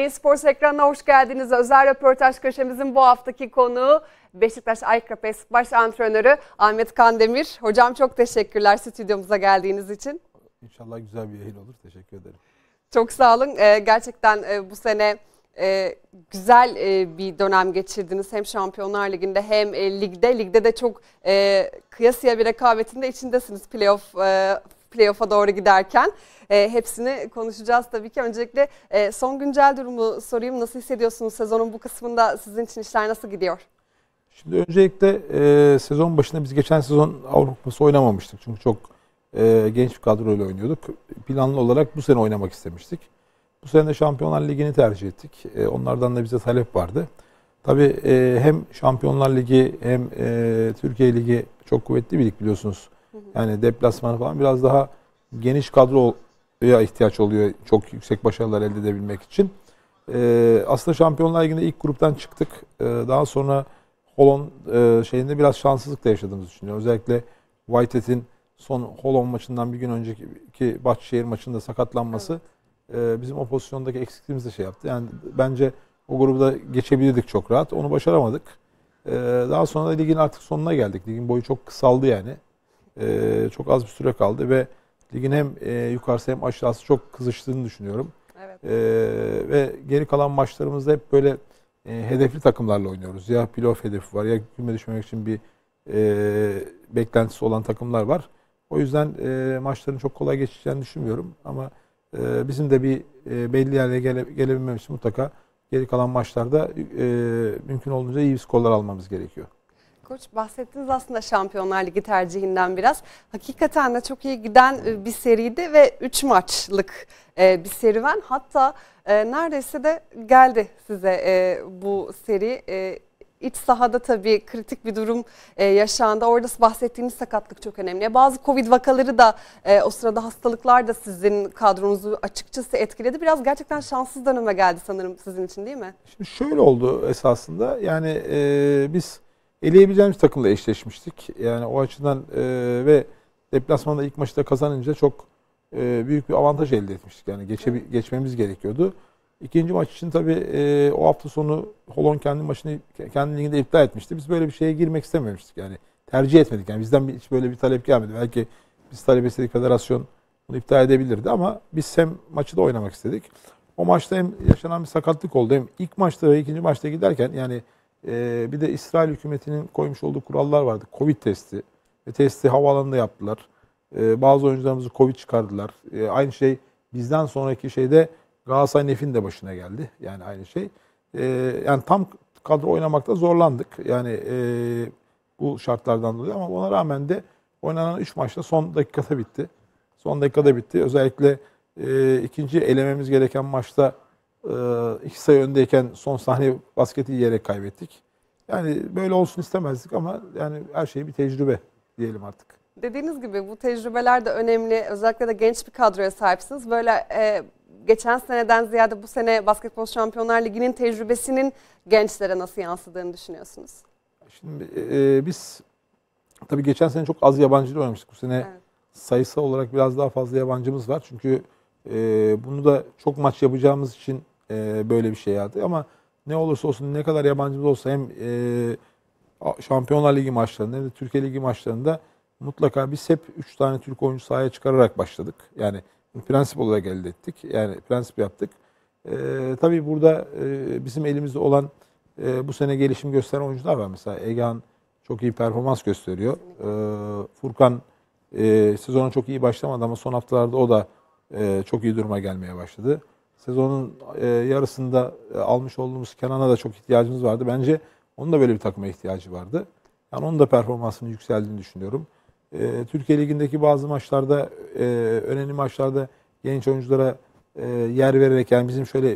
Bein Sports ekranına hoş geldiniz. Özel röportaj köşemizin bu haftaki konuğu Beşiktaş Aykara baş antrenörü Ahmet Kandemir. Hocam çok teşekkürler stüdyomuza geldiğiniz için. İnşallah güzel bir yayın olur. Teşekkür ederim. Çok sağ olun. Gerçekten bu sene güzel bir dönem geçirdiniz. Hem Şampiyonlar Ligi'nde hem ligde. Ligde de çok kıyasıya bir rekabetin de içindesiniz playoff'a doğru giderken. Hepsini konuşacağız tabii ki. Öncelikle son güncel durumu sorayım. Nasıl hissediyorsunuz? Sezonun bu kısmında sizin için işler nasıl gidiyor? Şimdi öncelikle sezon başında biz geçen sezon Avrupa Kupası oynamamıştık. Çünkü çok genç bir kadroyla oynuyorduk. Planlı olarak bu sene oynamak istemiştik. Bu sene de Şampiyonlar Ligi'ni tercih ettik. Onlardan da bize talep vardı. Tabii hem Şampiyonlar Ligi hem Türkiye Ligi çok kuvvetli bir lig biliyorsunuz. Yani deplasmanı falan biraz daha geniş kadroya ihtiyaç oluyor çok yüksek başarılar elde edebilmek için. Aslında Şampiyonlar Ligi'nde ilk gruptan çıktık. Daha sonra Holon şeyinde biraz şanssızlık da yaşadığımızı düşünüyorum. Özellikle Whitehead'in son Holon maçından bir gün önceki Bahçeşehir maçında sakatlanması bizim o pozisyondaki eksikliğimizi de şey yaptı. Yani bence o grubu da geçebilirdik çok rahat. Onu başaramadık. Daha sonra da ligin artık sonuna geldik. Ligin boyu çok kısaldı yani. Çok az bir süre kaldı ve ligin hem yukarısı hem aşağısı çok kızıştığını düşünüyorum. Evet. Ve geri kalan maçlarımızda hep böyle hedefli takımlarla oynuyoruz. Ya playoff hedefi var ya küme düşmemek için bir beklentisi olan takımlar var. O yüzden maçların çok kolay geçeceğini düşünmüyorum. Ama bizim de bir belli yerlere gelebilmemiz için mutlaka geri kalan maçlarda mümkün olduğunca iyi skorlar almamız gerekiyor. Koç, bahsettiniz aslında Şampiyonlar Ligi tercihinden biraz. Hakikaten de çok iyi giden bir seriydi ve 3 maçlık bir serüven. Hatta neredeyse de geldi size bu seri. İç sahada tabii kritik bir durum yaşandı. Orada bahsettiğiniz sakatlık çok önemli. Bazı Covid vakaları da o sırada hastalıklar da sizin kadronuzu açıkçası etkiledi. Biraz gerçekten şanssız döneme geldi sanırım sizin için, değil mi? Şimdi şöyle oldu esasında. Yani biz eleyebileceğimiz takımla eşleşmiştik. Yani o açıdan ve deplasmanda ilk maçta kazanınca çok büyük bir avantaj elde etmiştik. Yani geçmemiz gerekiyordu. İkinci maç için tabii o hafta sonu Holon kendi maçını kendi liginde iptal etmişti. Biz böyle bir şeye girmek istememiştik. Yani tercih etmedik. Yani bizden hiç böyle bir talep gelmedi. Belki biz talep etseydik federasyon bunu iptal edebilirdi ama biz hem maçı da oynamak istedik. O maçta hem yaşanan bir sakatlık oldu hem ilk maçta ve ikinci maçta giderken yani bir de İsrail hükümetinin koymuş olduğu kurallar vardı. Covid testi ve testi havaalanında yaptılar. Bazı oyuncularımızı Covid çıkardılar. Aynı şey bizden sonraki şeyde Galatasaray Nef'in de başına geldi. Yani aynı şey. Yani tam kadro oynamakta zorlandık. Yani bu şartlardan dolayı ama ona rağmen de oynanan 3 maçta son dakikada bitti. Son dakikada bitti. Özellikle ikinci elememiz gereken maçta 2 sayı öndeyken son saniye basketi yiyerek kaybettik. Yani böyle olsun istemezdik ama yani her şey bir tecrübe diyelim artık. Dediğiniz gibi bu tecrübeler de önemli. Özellikle de genç bir kadroya sahipsiniz. Böyle geçen seneden ziyade bu sene Basketbol Şampiyonlar Ligi'nin tecrübesinin gençlere nasıl yansıdığını düşünüyorsunuz? Şimdi biz tabii geçen sene çok az yabancıyla oynamıştık. Bu sene evet, sayısal olarak biraz daha fazla yabancımız var. Çünkü bunu da çok maç yapacağımız için böyle bir şey yaptık. Ama ne olursa olsun ne kadar yabancımız olsa hem Şampiyonlar Ligi maçlarında hem de Türkiye Ligi maçlarında mutlaka biz hep 3 tane Türk oyuncu sahaya çıkararak başladık. Yani prensip olarak elde ettik. Yani prensip yaptık. Tabii burada bizim elimizde olan bu sene gelişim gösteren oyuncular var. Mesela Egehan çok iyi performans gösteriyor. Furkan sezona çok iyi başlamadı ama son haftalarda o da çok iyi duruma gelmeye başladı. Sezonun yarısında almış olduğumuz Kenan'a da çok ihtiyacımız vardı. Bence onun da böyle bir takıma ihtiyacı vardı. Yani onun da performansının yükseldiğini düşünüyorum. Türkiye Ligi'ndeki bazı maçlarda, önemli maçlarda genç oyunculara yer vererek yani bizim şöyle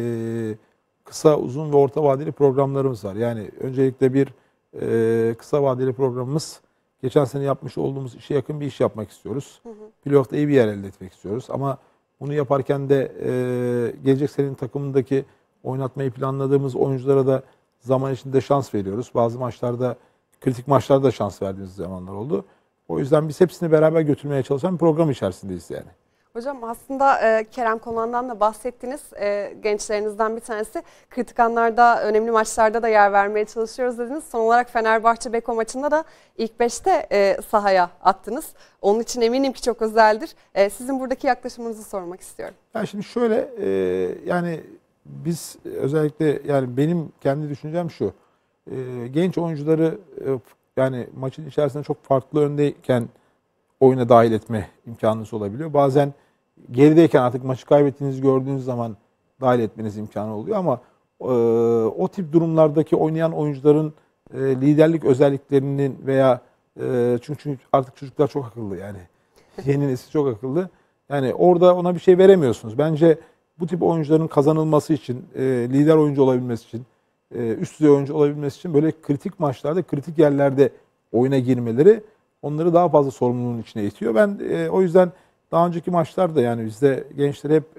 kısa, uzun ve orta vadeli programlarımız var. Yani öncelikle bir kısa vadeli programımız geçen sene yapmış olduğumuz işe yakın bir iş yapmak istiyoruz. Playoff'ta iyi bir yer elde etmek istiyoruz. Ama bunu yaparken de gelecek senenin takımındaki oynatmayı planladığımız oyunculara da zaman içinde şans veriyoruz. Bazı maçlarda, kritik maçlarda şans verdiğimiz zamanlar oldu. O yüzden biz hepsini beraber götürmeye çalışan bir program içerisindeyiz yani. Hocam aslında Kerem Konan'dan da bahsettiniz. Gençlerinizden bir tanesi. Kritik anlarda, önemli maçlarda da yer vermeye çalışıyoruz dediniz. Son olarak Fenerbahçe Beko maçında da ilk 5'te sahaya attınız. Onun için eminim ki çok özeldir. Sizin buradaki yaklaşımınızı sormak istiyorum. Yani şimdi şöyle yani biz özellikle yani benim kendi düşüncem şu. Genç oyuncuları yani maçın içerisinde çok farklı öndeyken oyuna dahil etme imkanınız olabiliyor. Bazen gerideyken artık maçı kaybettiğinizi gördüğünüz zaman dahil etmeniz imkanı oluyor ama o tip durumlardaki oynayan oyuncuların liderlik özelliklerinin veya çünkü artık çocuklar çok akıllı yani. Yeni nesil çok akıllı. Yani orada ona bir şey veremiyorsunuz. Bence bu tip oyuncuların kazanılması için, lider oyuncu olabilmesi için, üst düzey oyuncu olabilmesi için böyle kritik maçlarda, kritik yerlerde oyuna girmeleri onları daha fazla sorumluluğun içine itiyor. Ben o yüzden daha önceki maçlarda yani bizde gençler hep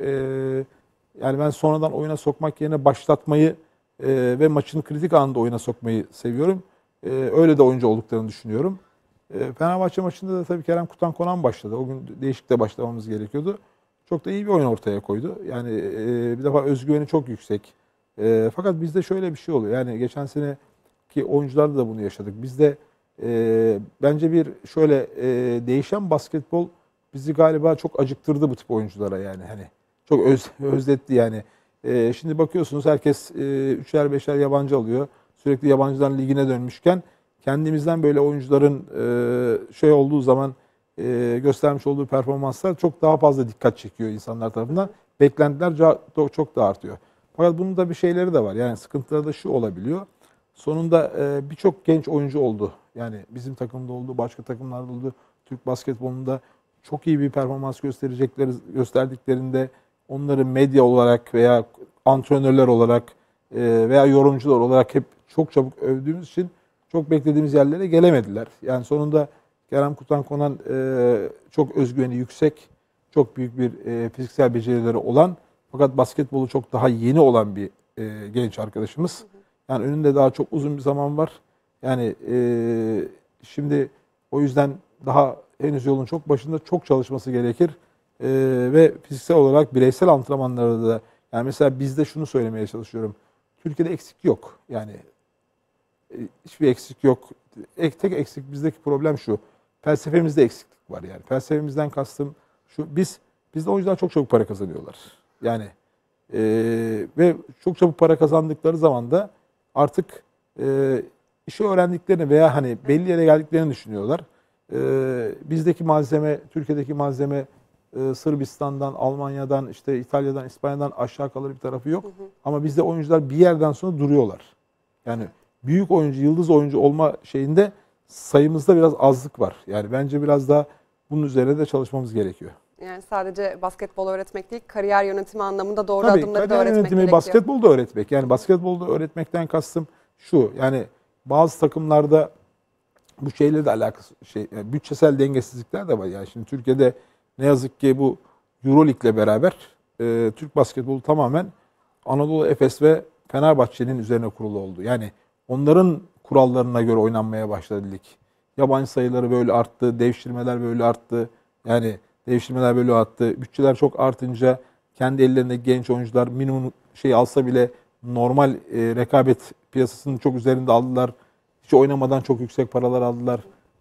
yani ben sonradan oyuna sokmak yerine başlatmayı ve maçın kritik anında oyuna sokmayı seviyorum. Öyle de oyuncu olduklarını düşünüyorum. Fenerbahçe maçında da tabii Kerem Kutan-Konan başladı. O gün değişik de başlamamız gerekiyordu. Çok da iyi bir oyun ortaya koydu. Yani bir defa özgüveni çok yüksek. Fakat bizde şöyle bir şey oluyor. Yani geçen seneki oyuncularda da bunu yaşadık. Bizde bence bir şöyle değişen basketbol bizi galiba çok acıktırdı bu tip oyunculara yani. Hani çok özletti yani. Şimdi bakıyorsunuz herkes üçer beşer yabancı alıyor. Sürekli yabancıların ligine dönmüşken kendimizden böyle oyuncuların şey olduğu zaman göstermiş olduğu performanslar çok daha fazla dikkat çekiyor insanlar tarafından. Beklentiler çok daha artıyor. Fakat bunun da bir şeyleri de var. Yani sıkıntıları da şu olabiliyor. Sonunda birçok genç oyuncu oldu. Yani bizim takımda oldu, başka takımlarda oldu. Türk basketbolunda çok iyi bir performans gösterdiklerinde onları medya olarak veya antrenörler olarak veya yorumcular olarak hep çok çabuk övdüğümüz için çok beklediğimiz yerlere gelemediler. Yani sonunda Kerem Kutan-Konan çok özgüveni yüksek, çok büyük bir fiziksel becerileri olan fakat basketbolu çok daha yeni olan bir genç arkadaşımız. Yani önünde daha çok uzun bir zaman var. Yani şimdi o yüzden daha henüz yolun çok başında çok çalışması gerekir. Ve fiziksel olarak bireysel antrenmanlarda da yani mesela bizde şunu söylemeye çalışıyorum. Türkiye'de eksik yok. Yani hiçbir eksik yok. Tek eksik bizdeki problem şu. Felsefemizde eksiklik var yani. Felsefemizden kastım şu. Bizde oyuncular çok çabuk para kazanıyorlar. Yani ve çok çabuk para kazandıkları zaman da artık işi öğrendiklerini veya hani belli yere geldiklerini düşünüyorlar. Bizdeki malzeme, Türkiye'deki malzeme Sırbistan'dan, Almanya'dan, işte İtalya'dan, İspanya'dan aşağı kalır bir tarafı yok. Ama bizde oyuncular bir yerden sonra duruyorlar. Yani büyük oyuncu, yıldız oyuncu olma şeyinde sayımızda biraz azlık var. Yani bence biraz daha bunun üzerine de çalışmamız gerekiyor. Yani sadece basketbol öğretmek değil, kariyer yönetimi anlamında doğru Tabii, adımları da kariyer öğretmek yönetimi, gerekiyor. basketbolda öğretmek. Yani basketbolda öğretmekten kastım şu. Yani bazı takımlarda bu şeyle de alakası yani bütçesel dengesizlikler de var. Yani şimdi Türkiye'de ne yazık ki bu EuroLeague'le beraber Türk basketbolu tamamen Anadolu Efes ve Fenerbahçe'nin üzerine kurulu oldu. Yani onların kurallarına göre oynanmaya başladı lig. Yabancı sayıları böyle arttı, devşirmeler böyle arttı. Yani devşirmeler böyle arttı. Bütçeler çok artınca kendi ellerinde genç oyuncular minimum şey alsa bile normal rekabet piyasasının çok üzerinde aldılar. Hiç oynamadan çok yüksek paralar aldılar.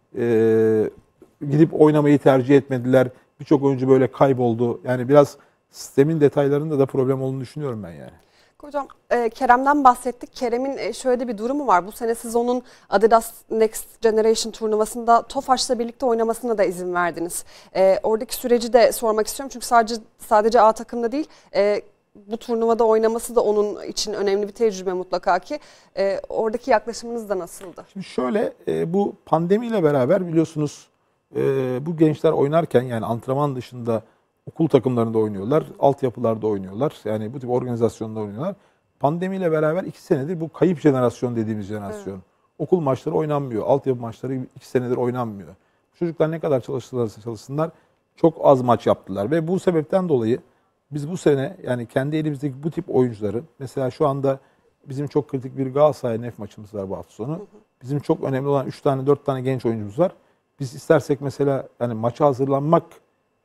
Gidip oynamayı tercih etmediler. Birçok oyuncu böyle kayboldu. Yani biraz sistemin detaylarında da problem olduğunu düşünüyorum ben yani. Hocam Kerem'den bahsettik. Kerem'in şöyle bir durumu var. Bu sene siz onun Adidas Next Generation turnuvasında Tofaş'la birlikte oynamasına da izin verdiniz. Oradaki süreci de sormak istiyorum. Çünkü sadece A takımda değil, bu turnuvada oynaması da onun için önemli bir tecrübe mutlaka ki. Oradaki yaklaşımınız da nasıldı? Şimdi şöyle, bu pandemiyle beraber biliyorsunuz bu gençler oynarken yani antrenman dışında okul takımlarında oynuyorlar, altyapılarda oynuyorlar. Yani bu tip organizasyonda oynuyorlar. Pandemiyle beraber 2 senedir bu kayıp jenerasyon dediğimiz jenerasyon. Evet. Okul maçları oynanmıyor, altyapı maçları 2 senedir oynanmıyor. Çocuklar ne kadar çalıştılarsa çalışsınlar çok az maç yaptılar. Ve bu sebepten dolayı biz bu sene yani kendi elimizdeki bu tip oyuncuları mesela şu anda bizim çok kritik bir Galatasaray Nef maçımız var bu hafta sonu. Bizim çok önemli olan 3 tane 4 tane genç oyuncumuz var. Biz istersek mesela yani maça hazırlanmak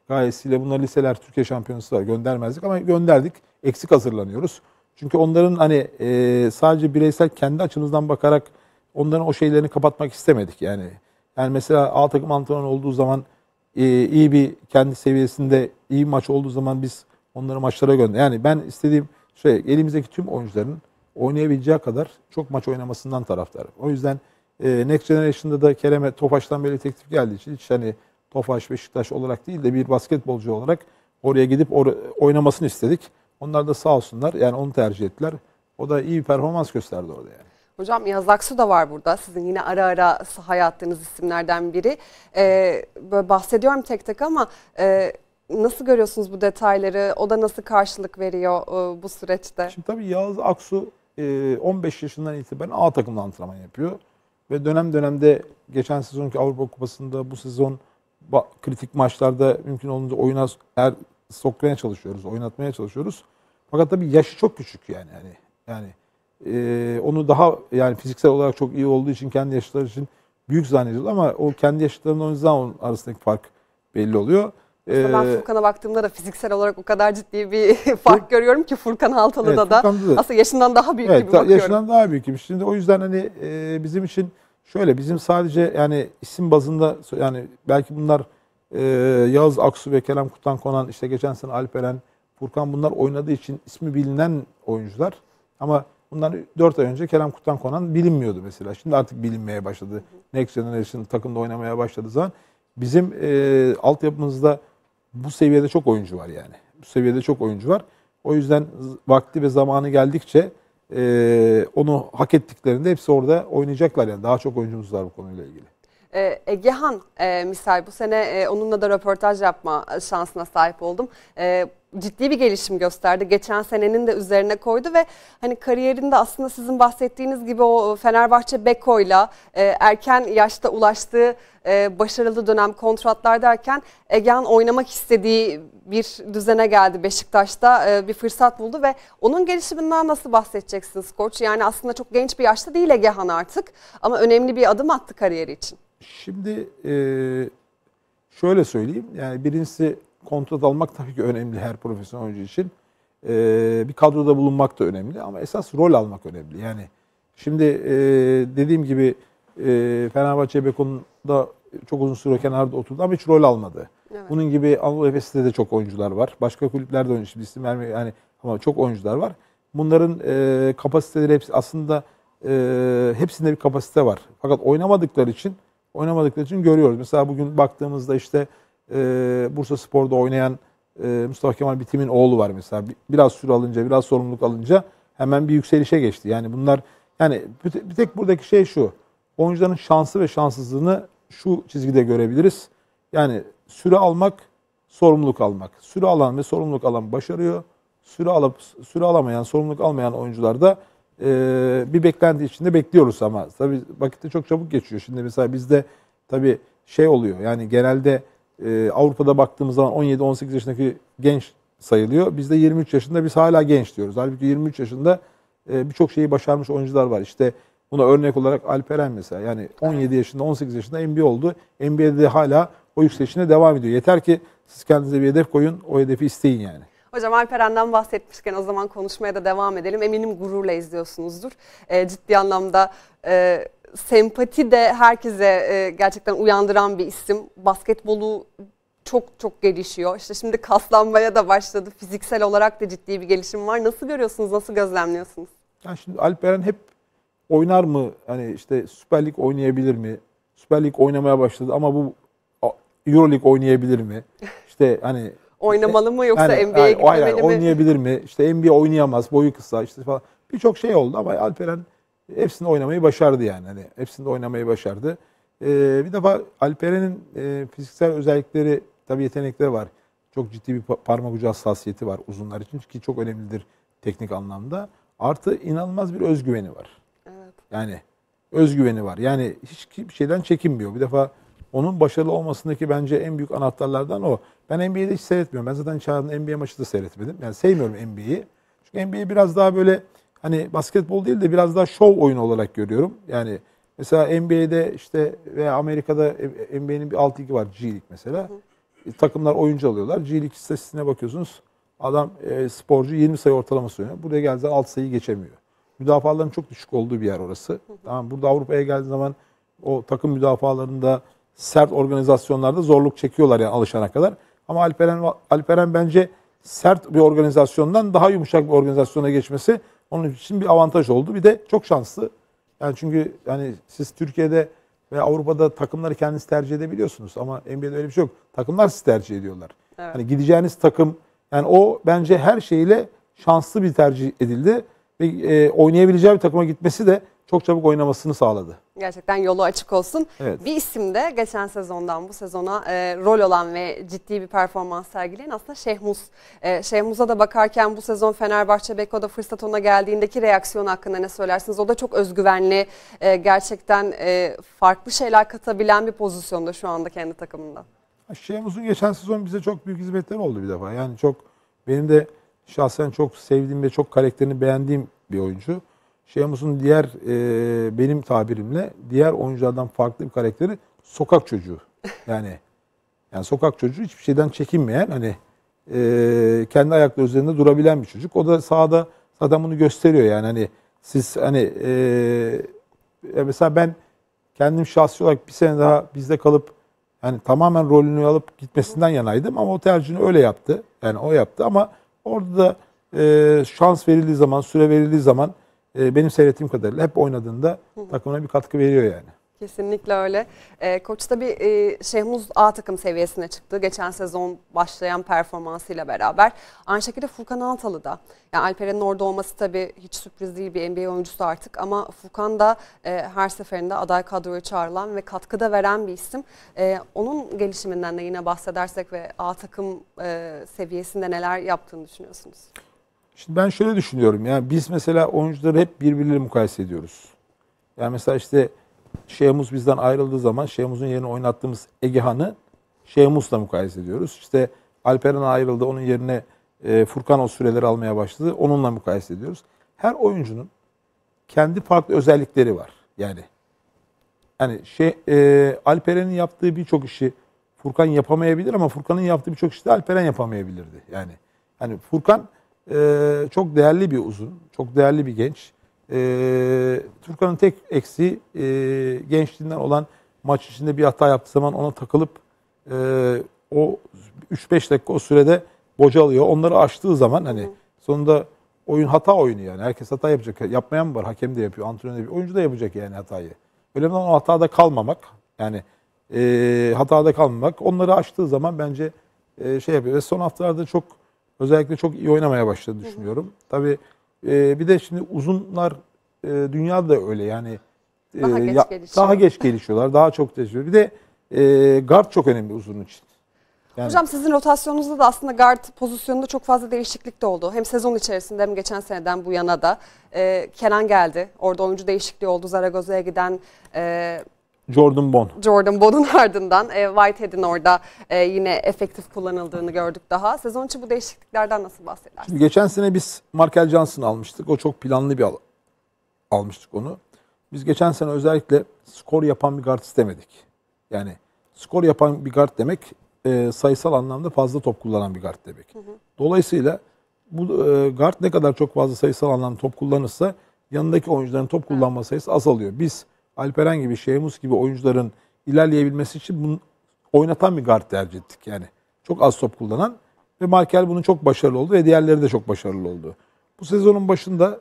gayesiyle bunlar liseler Türkiye şampiyonası var. Göndermezdik ama gönderdik. Eksik hazırlanıyoruz. Çünkü onların hani sadece bireysel kendi açımızdan bakarak onların o şeylerini kapatmak istemedik yani. Yani mesela A takım antrenörü olduğu zaman iyi bir kendi seviyesinde iyi bir maç olduğu zaman biz onları maçlara gönder. Yani ben istediğim elimizdeki tüm oyuncuların oynayabileceği kadar çok maç oynamasından taraftarım. O yüzden Next Generation'da da Kerem'e Tofaş'tan böyle teklif geldiği için hiç hani Tofaş, Beşiktaş olarak değil de bir basketbolcu olarak oraya gidip oynamasını istedik. Onlar da sağ olsunlar yani onu tercih ettiler. O da iyi bir performans gösterdi orada yani. Hocam Yaz Aksu da var burada. Sizin yine ara ara sahaya attığınız isimlerden biri. Böyle bahsediyorum tek tek ama nasıl görüyorsunuz bu detayları? O da nasıl karşılık veriyor bu süreçte? Şimdi tabii Yağız Aksu 15 yaşından itibaren A takımda antrenman yapıyor. Ve dönem dönemde geçen sezonki Avrupa Kupası'nda bu sezon kritik maçlarda mümkün olunca oyuna sokmaya çalışıyoruz, oynatmaya çalışıyoruz. Fakat tabii yaşı çok küçük yani onu daha yani fiziksel olarak çok iyi olduğu için kendi yaşları için büyük zannediyoruz ama o kendi yaşlarının oynadığı zaman arasındaki fark belli oluyor. Ben Furkan'a baktığımda da fiziksel olarak o kadar ciddi bir fark görüyorum ki Furkan Altalı'da evet, da aslında yaşından daha büyük gibi bakıyorum. Yaşından daha büyük gibi. Şimdi o yüzden hani bizim için şöyle bizim sadece yani isim bazında yani belki bunlar Yağız Aksu ve Kerem Kurtankonan işte geçen sene Alperen, Furkan bunlar oynadığı için ismi bilinen oyuncular. Ama bundan 4 ay önce Kerem Kurtankonan bilinmiyordu mesela. Şimdi artık bilinmeye başladı. Next Generation takımda oynamaya başladığı zaman bizim altyapımızda bu seviyede çok oyuncu var yani. Bu seviyede çok oyuncu var. O yüzden vakti ve zamanı geldikçe onu hak ettiklerinde hepsi orada oynayacaklar yani. Daha çok oyuncumuz var bu konuyla ilgili. Egehan misal bu sene onunla da röportaj yapma şansına sahip oldum. Ciddi bir gelişim gösterdi. Geçen senenin de üzerine koydu ve hani kariyerinde aslında sizin bahsettiğiniz gibi o Fenerbahçe Beko'yla erken yaşta ulaştığı başarılı dönem kontratlar derken Egehan oynamak istediği bir düzene geldi Beşiktaş'ta. Bir fırsat buldu ve onun gelişiminden nasıl bahsedeceksiniz koç? Yani aslında çok genç bir yaşta değil Egehan artık ama önemli bir adım attı kariyeri için. Şimdi şöyle söyleyeyim yani birincisi kontrat almak tabii ki önemli her profesyonel oyuncu için. Bir kadroda bulunmak da önemli ama esas rol almak önemli. Yani şimdi dediğim gibi Fenerbahçe Beko'nda çok uzun süre kenarda oturdu ama hiç rol almadı. Evet. Bunun gibi Anadolu Efes'te de çok oyuncular var. Başka kulüplerde oynuyor. Şimdi isim vermiyor yani ama çok oyuncular var. Bunların kapasiteleri hepsi aslında hepsinde bir kapasite var. Fakat oynamadıkları için görüyoruz. Mesela bugün baktığımızda işte Bursa Spor'da oynayan Mustafa Kemal Bitim'in oğlu var mesela. Biraz süre alınca, biraz sorumluluk alınca hemen bir yükselişe geçti. Yani bunlar yani bir tek buradaki şey şu. Oyuncuların şansı ve şanssızlığını şu çizgide görebiliriz. Yani süre almak, sorumluluk almak. Süre alan ve sorumluluk alan başarıyor. Süre alamayan, sorumluluk almayan oyuncular da bir beklenti içinde bekliyoruz ama tabii vakit de çok çabuk geçiyor. Şimdi mesela bizde tabii şey oluyor yani genelde Avrupa'da baktığımız zaman 17-18 yaşındaki genç sayılıyor. Bizde 23 yaşında biz hala genç diyoruz. Halbuki 23 yaşında birçok şeyi başarmış oyuncular var. İşte buna örnek olarak Alperen mesela yani 17 yaşında 18 yaşında NBA oldu. NBA'de de hala o yükselişine devam ediyor. Yeter ki siz kendinize bir hedef koyun, o hedefi isteyin yani. Hocam Alperen'den bahsetmişken o zaman konuşmaya da devam edelim. Eminim gururla izliyorsunuzdur. Ciddi anlamda sempati de herkese gerçekten uyandıran bir isim. Basketbolu çok çok gelişiyor. İşte şimdi kaslanmaya da başladı. Fiziksel olarak da ciddi bir gelişim var. Nasıl görüyorsunuz, nasıl gözlemliyorsunuz? Yani şimdi Alperen hep oynar mı? Hani işte Süper Lig oynayabilir mi? Süper Lig oynamaya başladı ama bu Euroleague oynayabilir mi? İşte hani oynamalı mı yoksa yani, NBA'ye gitmemeli mi? Oynayabilir mi? İşte NBA oynayamaz, boyu kısa işte falan. Birçok şey oldu ama Alperen hepsini oynamayı başardı yani. Hani hepsinde oynamayı başardı. Bir defa Alperen'in fiziksel özellikleri, tabii yetenekleri var. Çok ciddi bir parmak ucu hassasiyeti var uzunlar için ki çok önemlidir teknik anlamda. Artı inanılmaz bir özgüveni var. Evet. Yani özgüveni var. Yani hiçbir şeyden çekinmiyor. Bir defa onun başarılı olmasındaki bence en büyük anahtarlardan o. Ben NBA'de hiç seyretmiyorum. Ben zaten hiç NBA maçı da seyretmedim. Yani sevmiyorum NBA'yi. Çünkü NBA biraz daha böyle hani basketbol değil de biraz daha şov oyunu olarak görüyorum. Yani mesela NBA'de işte veya Amerika'da NBA'nin bir alt ligi var, G League mesela. takımlar oyuncu alıyorlar. G League istatistiğine bakıyorsunuz. Adam sporcu 20 sayı ortalaması oynuyor. Buraya geldiği zaman 6 sayı geçemiyor. Müdafaların çok düşük olduğu bir yer orası. Tamam, burada Avrupa'ya geldiği zaman o takım müdafalarında sert organizasyonlarda zorluk çekiyorlar yani alışana kadar. Ama Alperen bence sert bir organizasyondan daha yumuşak bir organizasyona geçmesi onun için bir avantaj oldu. Bir de çok şanslı. Yani çünkü yani siz Türkiye'de ve Avrupa'da takımları kendiniz tercih edebiliyorsunuz ama NBA'de öyle bir şey yok. Takımlar sizi tercih ediyorlar. Evet. Hani gideceğiniz takım, yani o bence her şeyle şanslı bir tercih edildi ve oynayabileceği bir takıma gitmesi de çok çabuk oynamasını sağladı. Gerçekten yolu açık olsun. Evet. Bir isim de geçen sezondan bu sezona rol olan ve ciddi bir performans sergileyen aslında Şehmuz. Şehmuz'a da bakarken bu sezon Fenerbahçe Beko'da fırsat ona geldiğindeki reaksiyon hakkında ne söylersiniz? O da çok özgüvenli, gerçekten farklı şeyler katabilen bir pozisyonda şu anda kendi takımında. Şehmuz'un geçen sezon bize çok büyük hizmetleri oldu bir defa. Yani çok, benim de şahsen çok sevdiğim ve çok karakterini beğendiğim bir oyuncu. Şehmuz'un diğer benim tabirimle diğer oyunculardan farklı bir karakteri sokak çocuğu. Yani sokak çocuğu, hiçbir şeyden çekinmeyen, hani kendi ayakları üzerinde durabilen bir çocuk. O da sahada zaten bunu gösteriyor yani. Hani siz hani mesela ben kendim şahsi olarak bir sene daha bizde kalıp yani tamamen rolünü alıp gitmesinden yanaydım ama o tercihini öyle yaptı. Yani o yaptı ama orada da şans verildiği zaman, süre verildiği zaman benim seyrettiğim kadarıyla hep oynadığında takımına bir katkı veriyor yani. Kesinlikle öyle. Koç tabii Şehmuz A takım seviyesine çıktı. Geçen sezon başlayan performansıyla beraber. Aynı şekilde Furkan Altalı da. Yani Alperen'in orada olması tabii hiç sürpriz değil, bir NBA oyuncusu artık. Ama Furkan da her seferinde aday kadroya çağrılan ve katkıda veren bir isim. Onun gelişiminden de yine bahsedersek ve A takım seviyesinde neler yaptığını düşünüyorsunuz? Şimdi ben şöyle düşünüyorum. Yani biz mesela oyuncuları hep birbirleriyle mukayese ediyoruz. Yani mesela işte Şehmuz bizden ayrıldığı zaman Şehmuz'un yerine oynattığımız Egehan'ı Şehmuz'la mukayese ediyoruz. İşte Alperen ayrıldı, onun yerine Furkan o süreleri almaya başladı. Onunla mukayese ediyoruz. Her oyuncunun kendi farklı özellikleri var. Yani Alperen'in yaptığı birçok işi Furkan yapamayabilir ama Furkan'ın yaptığı birçok işi de Alperen yapamayabilirdi. Yani Furkan çok değerli bir uzun, çok değerli bir genç. Furkan'ın tek eksiği gençliğinden olan, maç içinde bir hata yaptığı zaman ona takılıp o 3-5 dakika o sürede bocalıyor. Onları aştığı zaman hani sonunda oyun hata oyunu yani. Herkes hata yapacak. Yapmayan mı var? Hakem de yapıyor, antrenör de yapıyor. Oyuncu da yapacak yani hatayı. Önemli olan o hatada kalmamak. Yani hatada kalmamak. Onları aştığı zaman bence şey yapıyor. Ve son haftalarda özellikle çok iyi oynamaya başladı düşünüyorum. Tabii bir de şimdi uzunlar dünyada da öyle yani daha geç gelişiyorlar, daha çok gelişiyor. Bir de guard çok önemli uzun için. Yani, hocam sizin rotasyonunuzda da aslında guard pozisyonunda çok fazla değişiklik de oldu. Hem sezon içerisinde hem geçen seneden bu yana da. Kenan geldi. Orada oyuncu değişikliği oldu. Zaragoza'ya giden Jordan Bond'un ardından Whitehead'in orada yine efektif kullanıldığını gördük daha. Sezon için bu değişikliklerden nasıl bahsedersiniz? Şimdi geçen sene biz Markel Johnson almıştık. O çok planlı bir almıştık onu. Biz geçen sene özellikle skor yapan bir guard istemedik. Yani skor yapan bir guard demek sayısal anlamda fazla top kullanan bir guard demek. Dolayısıyla bu guard ne kadar çok fazla sayısal anlamda top kullanırsa yanındaki oyuncuların top kullanma sayısı azalıyor. Biz Alperen gibi, Şehmuz gibi oyuncuların ilerleyebilmesi için bunu oynatan bir guard tercih ettik. Yani çok az top kullanan ve Markel bunun çok başarılı oldu ve diğerleri de çok başarılı oldu. Bu sezonun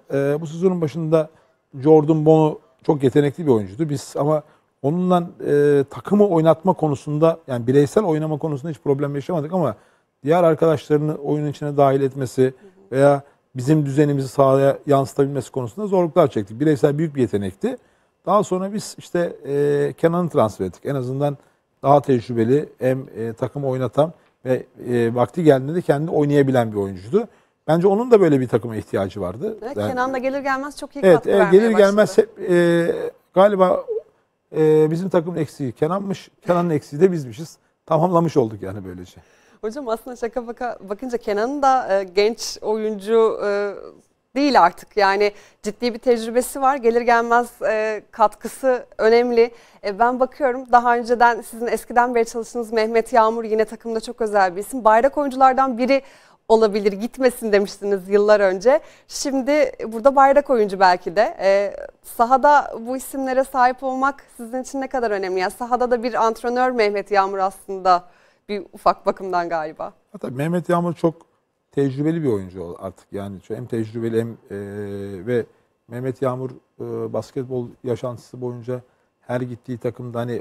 başında Jordan Bono çok yetenekli bir oyuncuydu. Biz ama onunla takımı oynatma konusunda, yani bireysel oynama konusunda hiç problem yaşamadık ama diğer arkadaşlarını oyunun içine dahil etmesi veya bizim düzenimizi sahaya yansıtabilmesi konusunda zorluklar çektik. Bireysel büyük bir yetenekti. Daha sonra biz işte Kenan'ı transfer ettik. En azından daha tecrübeli, hem takımı oynatan ve vakti geldiğinde de kendi oynayabilen bir oyuncuydu. Bence onun da böyle bir takıma ihtiyacı vardı. Evet, yani, Kenan da gelir gelmez çok iyi katkı vermeye gelir başladı. gelmez hep galiba bizim takımın eksiği Kenan'mış. Kenan'ın eksiği de bizmişiz. Tamamlamış olduk yani böylece. Hocam aslında şaka bakınca Kenan'ın da genç oyuncu değil artık. Yani ciddi bir tecrübesi var. Gelir gelmez katkısı önemli. Ben bakıyorum daha önceden sizin eskiden beri çalıştığınız Mehmet Yağmur yine takımda çok özel bir isim. Bayrak oyunculardan biri olabilir, gitmesin demiştiniz yıllar önce. Şimdi burada bayrak oyuncu belki de. Sahada bu isimlere sahip olmak sizin için ne kadar önemli? Yani sahada da bir antrenör Mehmet Yağmur aslında bir ufak bakımdan galiba. Tabii Mehmet Yağmur çok tecrübeli bir oyuncu artık. Yani hem tecrübeli hem ve Mehmet Yağmur basketbol yaşantısı boyunca her gittiği takımda hani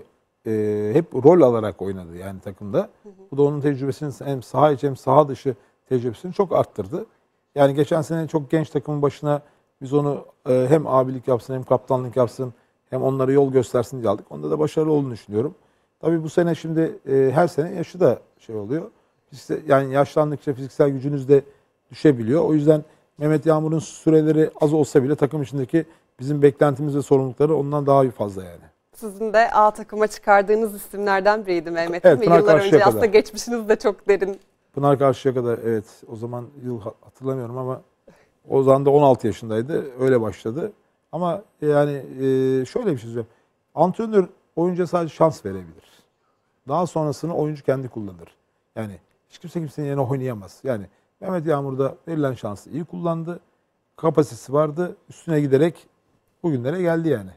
hep rol alarak oynadı yani takımda. Bu da onun tecrübesini hem saha içi hem saha dışı tecrübesini çok arttırdı. Yani geçen sene çok genç takımın başına biz onu hem abilik yapsın hem kaptanlık yapsın hem onlara yol göstersin diye aldık. Onda da başarılı olduğunu düşünüyorum. Tabii bu sene şimdi her sene yaşı da şey oluyor. Yani yaşlandıkça fiziksel gücünüz de düşebiliyor. O yüzden Mehmet Yağmur'un süreleri az olsa bile takım içindeki bizim beklentimiz ve sorumlulukları ondan daha fazla yani. Sizin de A takıma çıkardığınız isimlerden biriydi Mehmet. Evet, yıllar önce aslında geçmişiniz de çok derin. Pınar Karşıyaka'da evet o zaman yıl hatırlamıyorum ama o zaman da 16 yaşındaydı. Öyle başladı. Ama yani şöyle bir şey söyleyeyim. Antrenör oyuncuya sadece şans verebilir. Daha sonrasını oyuncu kendi kullanır. Yani hiç kimse kimsenin yerine oynayamaz. Yani Mehmet Yağmur da verilen şansı iyi kullandı. Kapasitesi vardı. Üstüne giderek bugünlere geldi yani.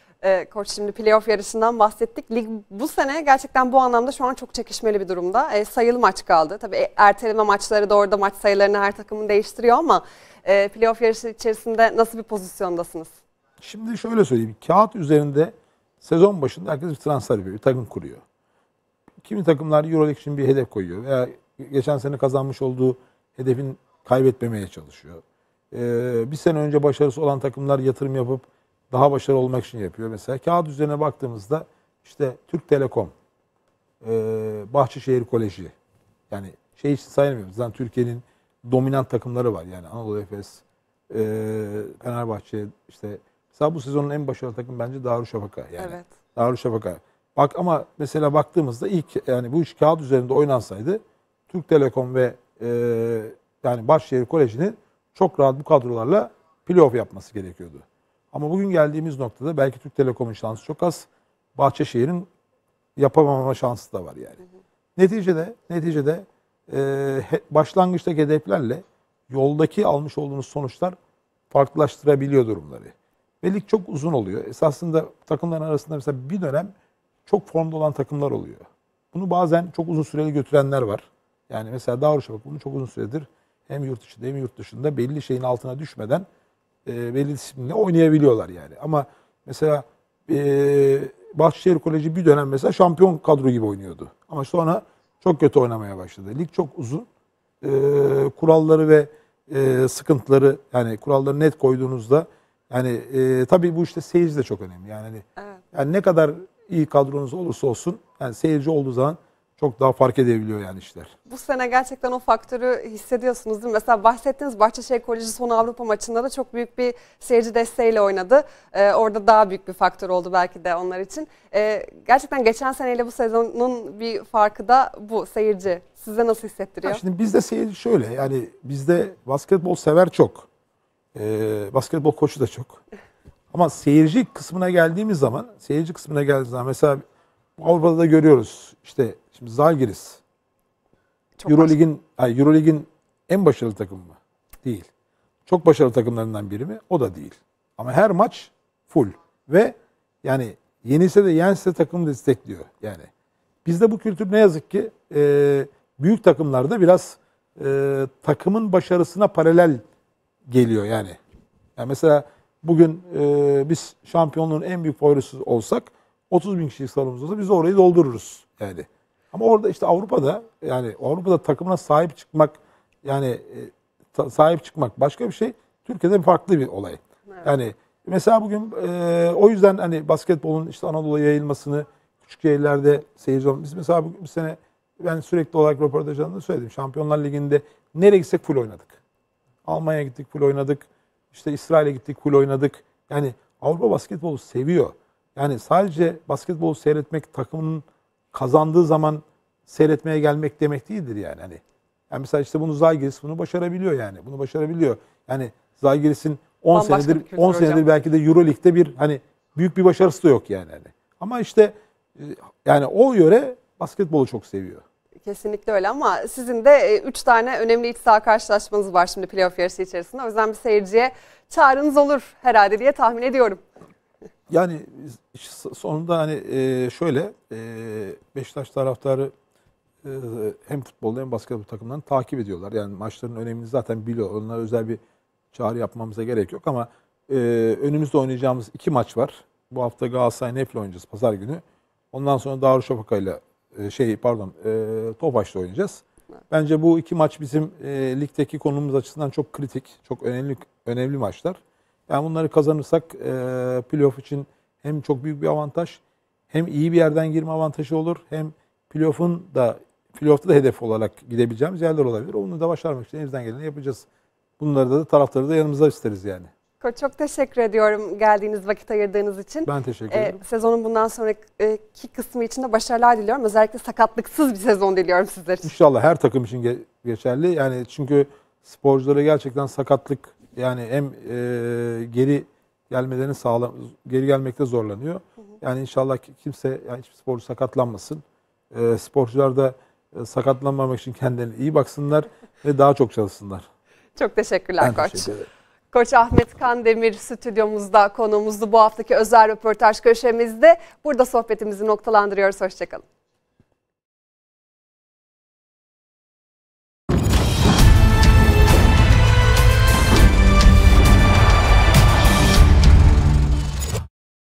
Koç şimdi playoff yarışından bahsettik. Lig bu sene gerçekten bu anlamda şu an çok çekişmeli bir durumda. Sayılı maç kaldı. Tabii erteleme maçları da orada maç sayılarını her takımın değiştiriyor ama playoff yarışı içerisinde nasıl bir pozisyondasınız? Şimdi şöyle söyleyeyim. Kağıt üzerinde sezon başında herkes bir transfer yapıyor, bir takım kuruyor. Kimi takımlar EuroLeague için bir hedef koyuyor veya geçen sene kazanmış olduğu hedefin kaybetmemeye çalışıyor. Bir sene önce başarısı olan takımlar yatırım yapıp daha başarılı olmak için yapıyor. Mesela kağıt üzerine baktığımızda işte Türk Telekom, Bahçeşehir Koleji, yani şey için saymıyoruz. Zaten Türkiye'nin dominant takımları var. Yani Anadolu Efes, Fenerbahçe, işte mesela bu sezonun en başarılı takım bence Darüşşafaka. Yani evet. Darüşşafaka. Bak ama mesela baktığımızda ilk yani bu iş kağıt üzerinde oynansaydı Türk Telekom ve yani Bahçeşehir Koleji'nin çok rahat bu kadrolarla playoff yapması gerekiyordu. Ama bugün geldiğimiz noktada belki Türk Telekom'un şansı çok az. Bahçeşehir'in yapamama şansı da var yani. Neticede başlangıçtaki hedeflerle yoldaki almış olduğunuz sonuçlar farklılaştırabiliyor durumları. Ve lig çok uzun oluyor. Esasında takımların arasında mesela bir dönem çok formda olan takımlar oluyor. Bunu bazen çok uzun süreli götürenler var. Yani mesela Darüşşafaka bunu çok uzun süredir hem yurt içinde hem yurt dışında belli şeyin altına düşmeden belli disiplinle oynayabiliyorlar yani. Ama mesela Bahçeşehir Koleji bir dönem mesela şampiyon kadro gibi oynuyordu. Ama sonra çok kötü oynamaya başladı. Lig çok uzun. Kuralları ve sıkıntıları yani kuralları net koyduğunuzda yani tabii bu işte seyirci de çok önemli. Yani, Evet. yani ne kadar iyi kadronuz olursa olsun yani seyirci olduğu zaman çok daha fark edebiliyor yani işler. Bu sene gerçekten o faktörü hissediyorsunuz değil mi? Mesela bahsettiğiniz Bahçeşehir Koleji son Avrupa maçında da çok büyük bir seyirci desteğiyle oynadı. Orada daha büyük bir faktör oldu belki de onlar için. Gerçekten geçen seneyle bu sezonun bir farkı da bu seyirci. Size nasıl hissettiriyor? Şimdi bizde seyirci şöyle yani bizde basketbol sever çok. Basketbol koçu da çok. Ama seyirci kısmına geldiğimiz zaman mesela Avrupa'da da görüyoruz. İşte şimdi Zalgiris EuroLeague'in en başarılı takımı mı? Değil. Çok başarılı takımlarından biri mi? O da değil. Ama her maç full ve yani yenilse de yense de takımı destekliyor yani. Bizde bu kültür ne yazık ki büyük takımlarda biraz takımın başarısına paralel geliyor yani. Yani mesela bugün biz şampiyonluğun en büyük favorisi olsak 30 bin kişilik salonumuz olsa biz orayı doldururuz yani. Ama orada işte Avrupa'da takımına sahip çıkmak yani sahip çıkmak başka bir şey. Türkiye'de farklı bir olay. Evet. Yani mesela bugün o yüzden hani basketbolun işte Anadolu'ya yayılmasını küçük şehirlerde seyirci olması. Biz mesela bu sene ben sürekli olarak röportajlarında söyledim. Şampiyonlar Ligi'nde nereye gitsek full oynadık. Almanya'ya gittik full oynadık. İşte İsrail'e gittik full oynadık. Yani Avrupa basketbolu seviyor. Yani sadece basketbolu seyretmek takımının kazandığı zaman seyretmeye gelmek demek değildir yani. Yani mesela işte bunu Zalgiris bunu başarabiliyor yani. Bunu başarabiliyor. Yani Zalgiris'in 10 Bambaşka senedir bir kültür 10 senedir hocam. belki de EuroLeague'de bir hani büyük bir başarısı da yok yani. Ama işte yani o yöre basketbolu çok seviyor. Kesinlikle öyle ama sizin de 3 tane önemli iç saha karşılaşmanız var şimdi playoff yarışı içerisinde. O yüzden bir seyirciye çağrınız olur herhalde diye tahmin ediyorum. Yani sonunda hani şöyle Beşiktaş taraftarı hem futbolda hem basketbol takımlarını takip ediyorlar. Yani maçların önemini zaten biliyor. Onlara özel bir çağrı yapmamıza gerek yok ama önümüzde oynayacağımız 2 maç var. Bu hafta Galatasaray Nef'le oynayacağız pazar günü. Ondan sonra Darüşşafaka'yla Tofaş'la oynayacağız. Bence bu 2 maç bizim ligdeki konumuz açısından çok kritik, çok önemli maçlar. Yani bunları kazanırsak playoff için hem çok büyük bir avantaj, hem iyi bir yerden girme avantajı olur, hem playoff'ta da hedef olarak gidebileceğimiz yerler olabilir. Onu da başarmak için elimizden geleni yapacağız. Bunları da taraftarı da yanımızda isteriz yani. Koç çok teşekkür ediyorum geldiğiniz vakit ayırdığınız için. Ben teşekkür ederim. Sezonun bundan sonraki kısmı için de başarılar diliyorum. Özellikle sakatlıksız bir sezon diliyorum sizler için. İnşallah her takım için geçerli. Yani çünkü sporculara gerçekten sakatlık yani hem geri gelmekte zorlanıyor. Yani inşallah kimse yani hiçbir sporcu sakatlanmasın. Sporcular da sakatlanmamak için kendilerine iyi baksınlar ve daha çok çalışsınlar. Çok teşekkürler Ben Koç. teşekkür ederim. Koç Ahmet Kandemir stüdyomuzda konuğumuzdu bu haftaki özel röportaj köşemizde. Burada sohbetimizi noktalandırıyoruz. Hoşçakalın.